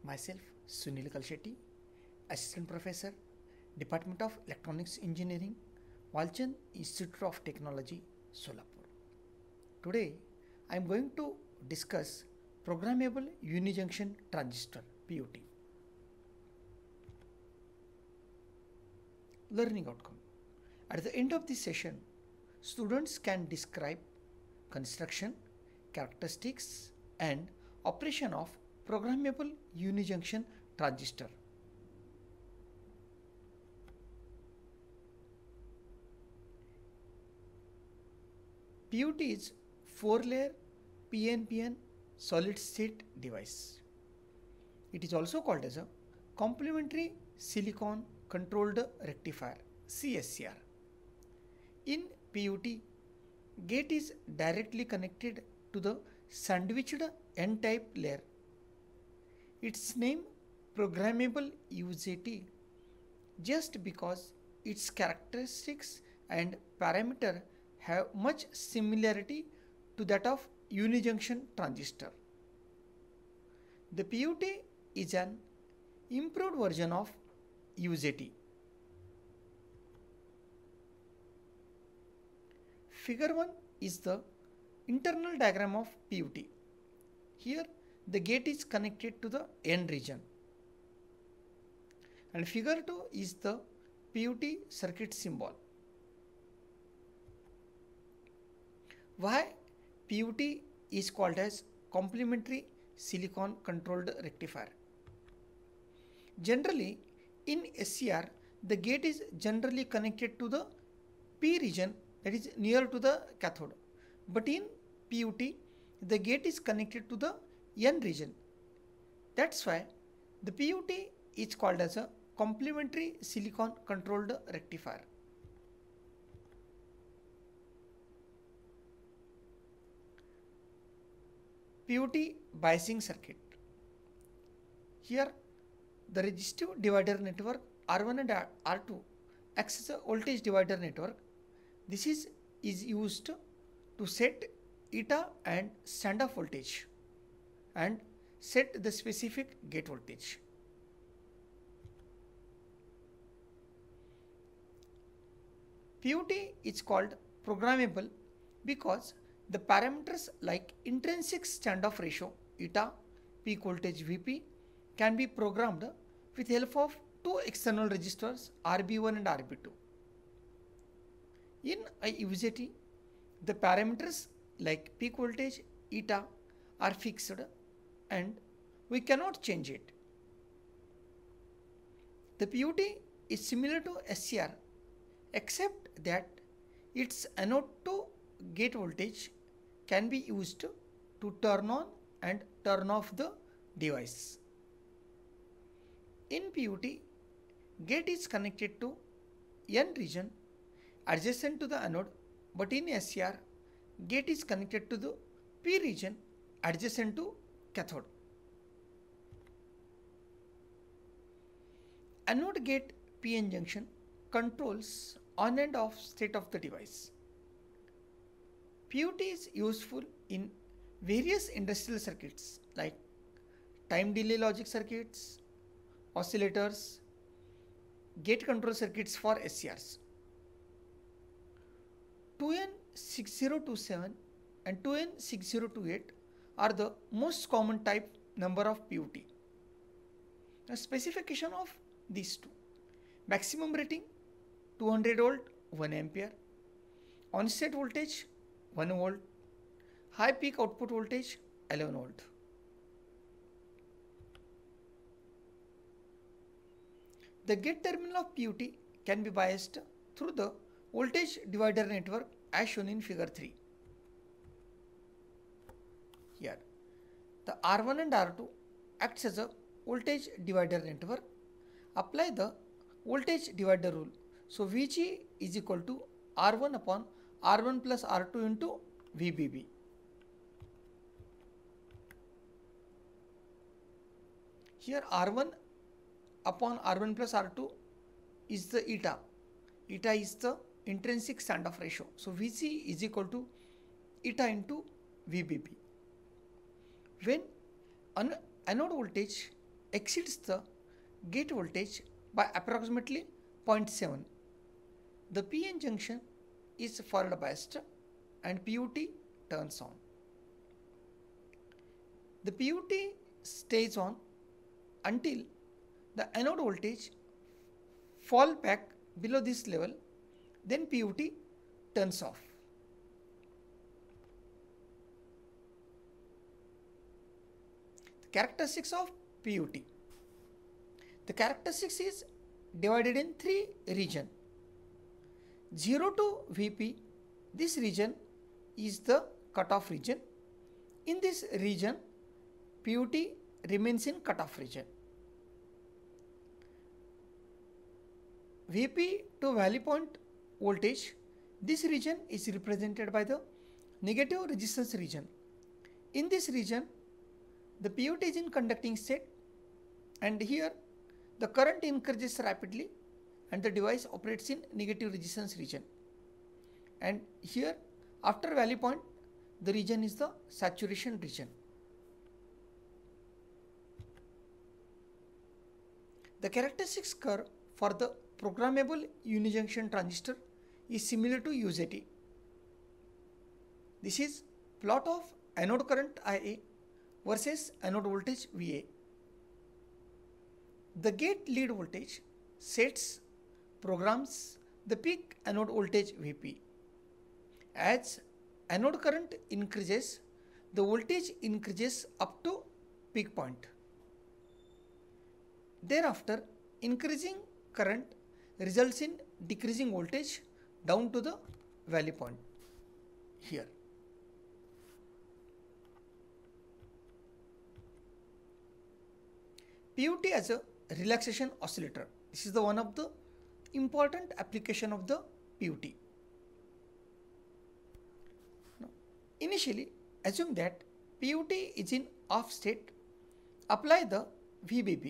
Myself, Sunil Kalshetty, Assistant Professor, Department of Electronics Engineering, Walchand Institute of Technology, Solapur. Today, I am going to discuss Programmable Unijunction Transistor (PUT). Learning outcome. At the end of this session, students can describe construction, characteristics, and operation of programmable unijunction transistor. PUT is 4-layer PNPN solid state device. It is also called as a complementary silicon controlled rectifier CSCR. In PUT, gate is directly connected to the sandwiched N-type layer. Its name programmable UJT just because its characteristics and parameter have much similarity to that of unijunction transistor. The PUT is an improved version of UJT. Figure 1 is the internal diagram of PUT. Here the gate is connected to the N region. And figure 2 is the PUT circuit symbol. Why PUT is called as complementary silicon controlled rectifier? Generally, in SCR, the gate is generally connected to the P region, that is near to the cathode. But in PUT, the gate is connected to the N region. That's why the PUT is called as a complementary silicon controlled rectifier. PUT biasing circuit. Here the resistive divider network R1 and R2 acts as a voltage divider network. This is used to set eta and standoff voltage and set the specific gate voltage. PUT is called programmable because the parameters like intrinsic standoff ratio eta, peak voltage Vp can be programmed with help of two external resistors RB1 and RB2. In a UJT, the parameters like peak voltage eta are fixed and we cannot change it. The PUT is similar to SCR except that its anode to gate voltage can be used to turn on and turn off the device. In PUT, gate is connected to N region adjacent to the anode, but in SCR, gate is connected to the P region adjacent to cathode. Anode gate PN junction controls on and off state of the device. PUT is useful in various industrial circuits like time delay logic circuits, oscillators, gate control circuits for SCRs. 2N6027 and 2N6028 are the most common type number of PUT. A specification of these two: maximum rating 200 volt 1 ampere, on-state voltage 1 volt, high peak output voltage 11 volt. The gate terminal of PUT can be biased through the voltage divider network as shown in figure 3. Here, the R1 and R2 acts as a voltage divider network. Apply the voltage divider rule. So Vg is equal to R1 upon R1 plus R2 into VBB. Here R1 upon R1 plus R2 is the eta. Eta is the intrinsic standoff ratio. So Vc is equal to eta into VBB. When anode voltage exceeds the gate voltage by approximately 0.7. The PN junction is forward biased and PUT turns on. The PUT stays on until the anode voltage fall back below this level, then PUT turns off. The characteristics of PUT. The characteristics is divided in three regions. 0 to Vp, this region is the cutoff region. In this region, PUT remains in cutoff region. Vp to valley point voltage, this region is represented by the negative resistance region. In this region, the PUT is in conducting state, and here the current increases rapidly and the device operates in negative resistance region. And here after valley point, the region is the saturation region. The characteristics curve for the programmable unijunction transistor is similar to UJT. This is plot of anode current IA versus anode voltage VA. The gate lead voltage programs the peak anode voltage Vp. As anode current increases, the voltage increases up to peak point. Thereafter, increasing current results in decreasing voltage down to the valley point here. PUT as a relaxation oscillator. This is the one of the important application of the PUT. Now, initially, assume that PUT is in off state. Apply the VBB.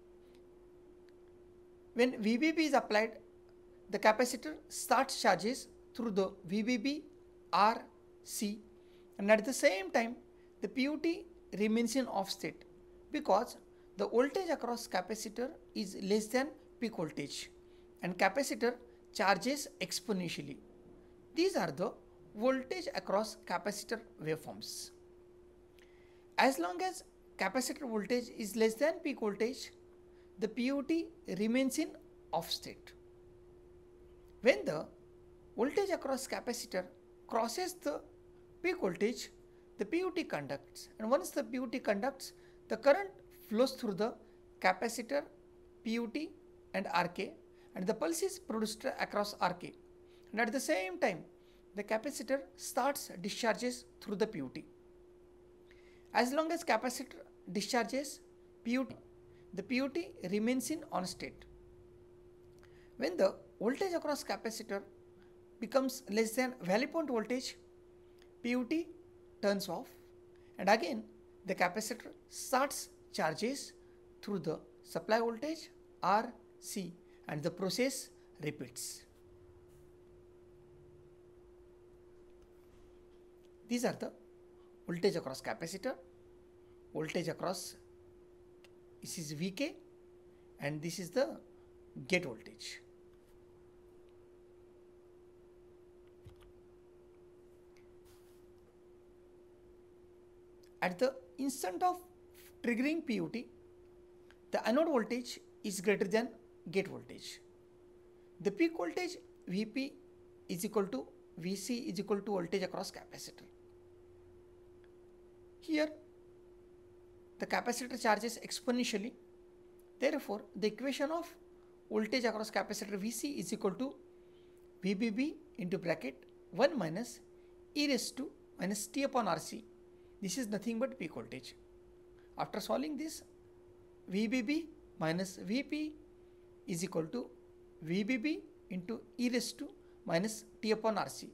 When VBB is applied, the capacitor starts charges through the VBB R C, and at the same time the PUT remains in off state because the voltage across capacitor is less than peak voltage and capacitor charges exponentially. These are the voltage across capacitor waveforms. As long as capacitor voltage is less than peak voltage, the PUT remains in off state. When the voltage across capacitor crosses the peak voltage, the PUT conducts, and once the PUT conducts, the current flows through the capacitor, PUT and RK, and the pulse is produced across RK, and at the same time the capacitor starts discharges through the PUT. As long as capacitor discharges PUT, the PUT remains in on state. When the voltage across capacitor becomes less than valley point voltage, PUT turns off, and again the capacitor starts charges through the supply voltage RC, and the process repeats. These are the voltage across capacitor, voltage across, this is Vk, and this is the gate voltage. At the instant of triggering PUT, the anode voltage is greater than gate voltage. The peak voltage Vp is equal to Vc is equal to voltage across capacitor. Here the capacitor charges exponentially. Therefore, the equation of voltage across capacitor Vc is equal to VBB into bracket 1 minus e raised to minus t upon Rc. This is nothing but peak voltage. After solving this, VBB minus Vp is equal to VBB into e raised to minus t upon Rc.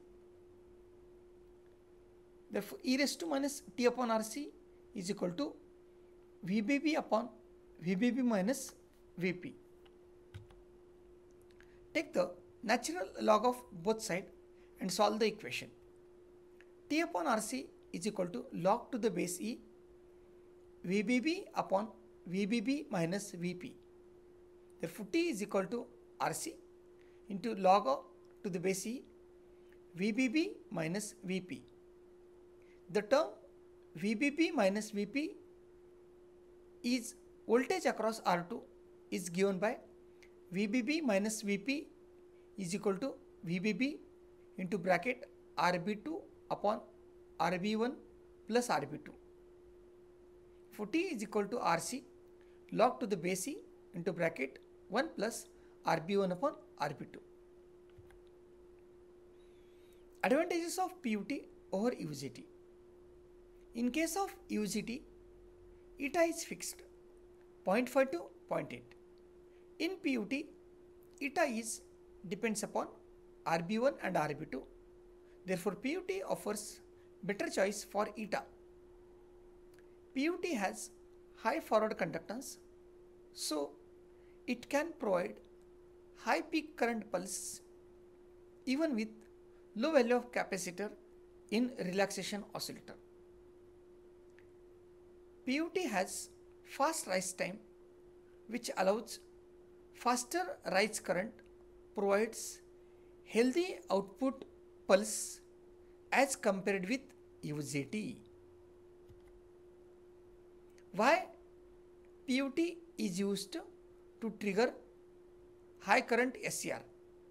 Therefore, e raised to minus t upon Rc is equal to VBB upon VBB minus Vp. Take the natural log of both sides and solve the equation. T upon Rc is equal to log to the base e VBB upon VBB minus VP. Therefore, T is equal to RC into log of to the base E VBB minus VP. The term VBB minus VP is voltage across R2 is given by VBB minus VP is equal to VBB into bracket RB2 upon RB1 plus RB2. For T is equal to RC log to the base E into bracket 1 plus RB1 upon RB2. Advantages of PUT over UJT. In case of UJT, eta is fixed 0.5 to 0.8. In PUT, eta is depends upon RB1 and RB2. Therefore, PUT offers better choice for eta. PUT has high forward conductance, so it can provide high peak current pulse even with low value of capacitor in relaxation oscillator. PUT has fast rise time which allows faster rise current, provides healthy output pulse as compared with UJT. Why PUT is used to trigger high current SCR?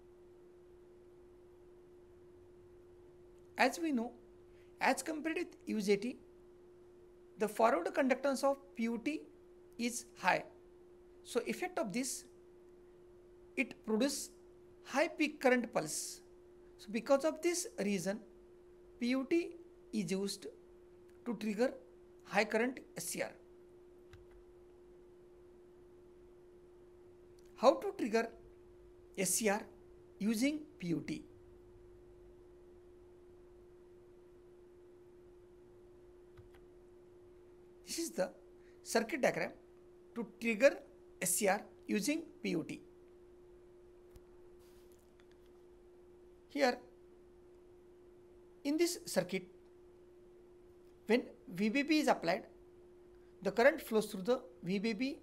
As we know, as compared with UJT, the forward conductance of PUT is high. So effect of this, it produces high peak current pulse. So because of this reason, PUT is used to trigger high current SCR. How to trigger SCR using PUT? This is the circuit diagram to trigger SCR using PUT. Here, in this circuit, when VBB is applied, the current flows through the VBB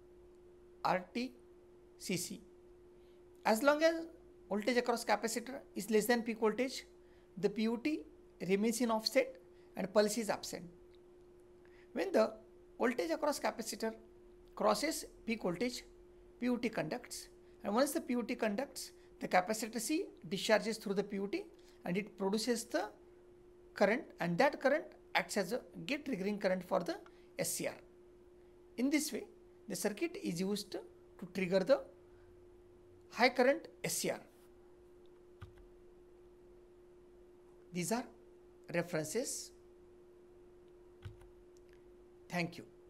RTCC. As long as voltage across capacitor is less than peak voltage, the PUT remains in offset and pulse is absent. When the voltage across capacitor crosses peak voltage, PUT conducts, and once the PUT conducts, the capacitor C discharges through the PUT and it produces the current, and that current acts as a gate triggering current for the SCR. In this way, the circuit is used to trigger the high current SCR. These are references. Thank you.